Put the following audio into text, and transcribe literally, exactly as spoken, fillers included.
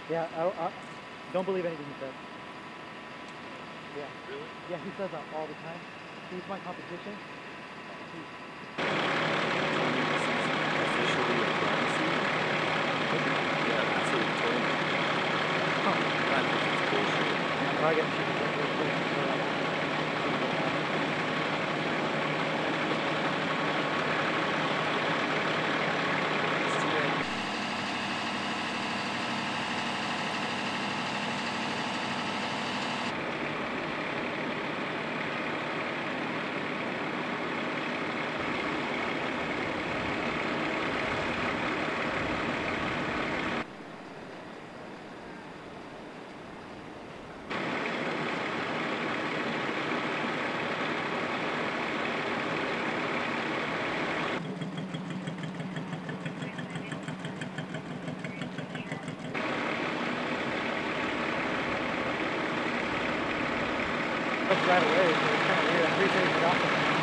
Yeah, I don't, I don't believe anything he says. Yeah. Really? Yeah, he says that all the time. He's my competition. He's Officially a privacy? Yeah, that's what he told me. I think it's bullshit. I'm probably gonna shoot the real quick. Right away, so it's kind of weird. I'm pretty sure he forgot something.